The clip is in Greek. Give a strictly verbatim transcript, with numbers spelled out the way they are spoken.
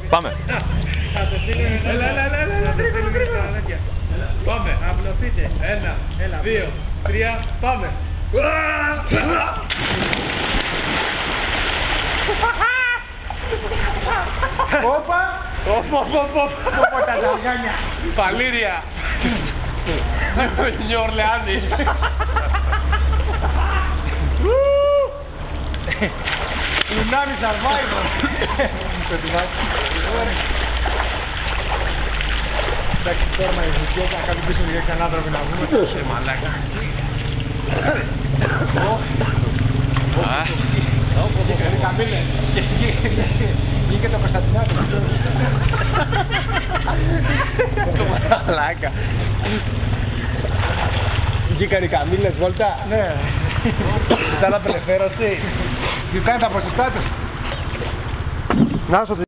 Πάμε. Έλα, έλα, έλα, έλα, γρήγορα, γρήγορα. Πάμε, απλωθείτε. Ένα, δύο, τρία, πάμε. Όπα! Όπα, όπα, όπα. Όπα τα ζαργάνια. Παλήρια. Νιου Ορλεάνη. Λουνάμι survivor. Εντάξει, τώρα με ζητιές να κάνουν πίσω για κανέναν άνθρωπο να βγούμε. Σε μαλάκα. Καμίλε. Βγήκε το Κωνσταντινάδη. Το μαλάκα. Βγήκαν οι καμίλες βόλτα. Ναι. Ήταν απελευθέρωση. Και κάνει τα ποσοστά τους. Να σου